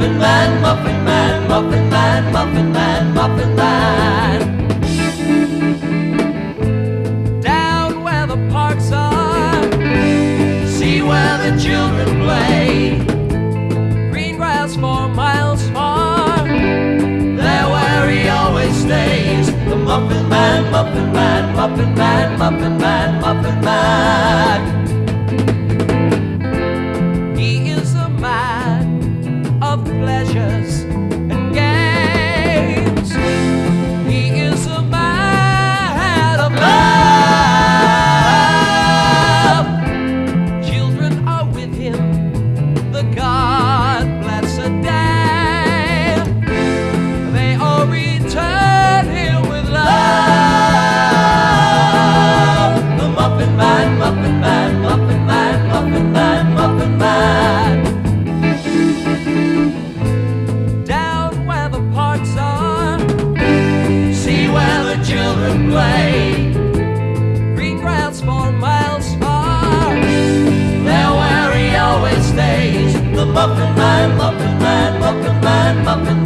Muffin Man, Muffin Man, Muffin Man, Muffin Man, Muffin Man. Down where the parks are, see where the children play. Green grass for miles far, there where he always stays. The Muffin Man, Muffin Man, Muffin Man, Muffin Man, Muffin Man. He is a man of pleasures and games. He is a man of love. Children are with him, the God bless a day. They all return him with love. The Muffin Man, Muffin Man, Muffin Man, Muffin Man, Muffin Man. Down where the parks are, see where the children play. Green grass for miles far, there where he always stays. The Muffin Man, Muffin Man, Muffin Man, Muffin